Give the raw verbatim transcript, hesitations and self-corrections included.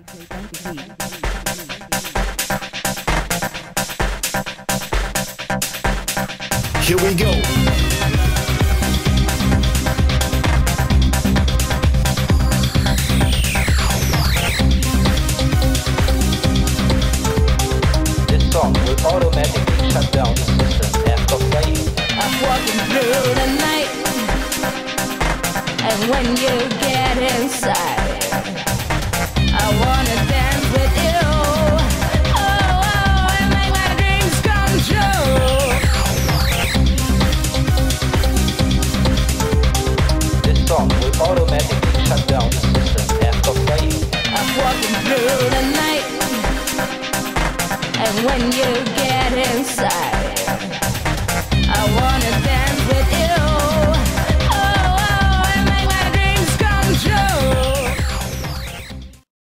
Here we go. This song will automatically shut down the system after playing. I'm walking through the night, and when you get inside, I wanna dance with you. Oh, oh, and make my dreams come true. This song will automatically shut down the system after playing. I'm walking through the night, and when you get inside, I wanna dance.